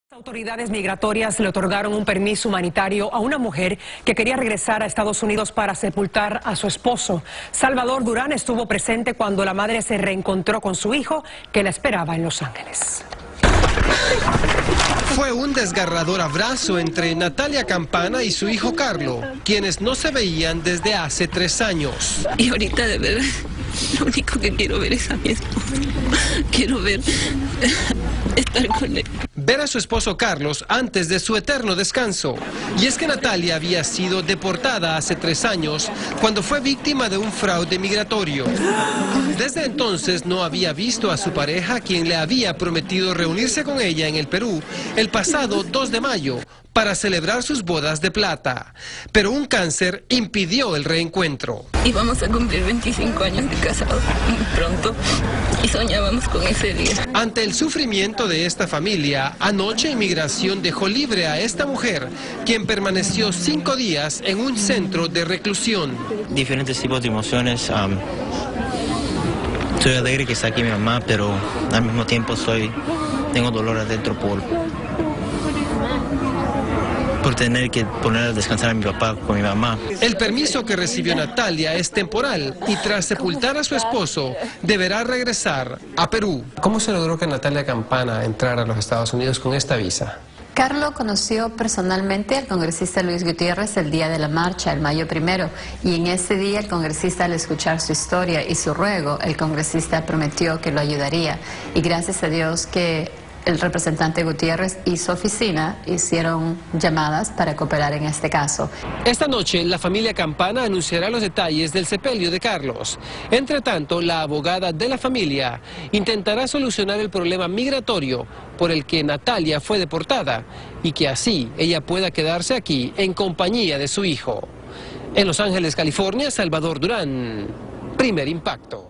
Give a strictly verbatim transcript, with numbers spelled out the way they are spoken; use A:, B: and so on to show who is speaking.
A: Las autoridades migratorias le otorgaron un permiso humanitario a una mujer que quería regresar a Estados Unidos para sepultar a su esposo. Salvador Durán estuvo presente cuando la madre se reencontró con su hijo, que la esperaba en Los Ángeles.
B: Fue un desgarrador abrazo entre Natalia Campana y su hijo Carlo, quienes no se veían desde hace tres años.
C: Y ahorita de verdad, lo único que quiero ver es a mi esposo. Quiero ver, estar con él.
B: Ver a su esposo Carlos antes de su eterno descanso. Y es que Natalia había sido deportada hace tres años cuando fue víctima de un fraude migratorio. Desde entonces no había visto a su pareja, quien le había prometido reunirse con ella en el Perú el pasado dos de mayo para celebrar sus bodas de plata. Pero un cáncer impidió el reencuentro.
C: Y vamos a cumplir veinticinco años de casados muy pronto y soñábamos con ese día.
B: Ante el sufrimiento de esta familia, anoche Inmigración dejó libre a esta mujer, quien permaneció cinco días en un centro de reclusión.
D: Diferentes tipos de emociones. Um, soy alegre que está aquí mi mamá, pero al mismo tiempo soy, tengo dolor adentro por, por tener que poner a descansar a mi papá con mi mamá.
B: El permiso que recibió Natalia es temporal y tras sepultar a su esposo deberá regresar a Perú. ¿Cómo se logró que Natalia Campana entrara a los Estados Unidos con esta visa?
E: Carlos conoció personalmente al congresista Luis Gutiérrez el día de la marcha, el mayo primero, y en ese día el congresista, al escuchar su historia y su ruego, el congresista prometió que lo ayudaría. Y gracias a Dios que el representante Gutiérrez y su oficina hicieron llamadas para cooperar en este caso.
B: Esta noche, la familia Campana anunciará los detalles del sepelio de Carlos. Entre tanto, la abogada de la familia intentará solucionar el problema migratorio por el que Natalia fue deportada y que así ella pueda quedarse aquí en compañía de su hijo. En Los Ángeles, California, Salvador Durán, Primer Impacto.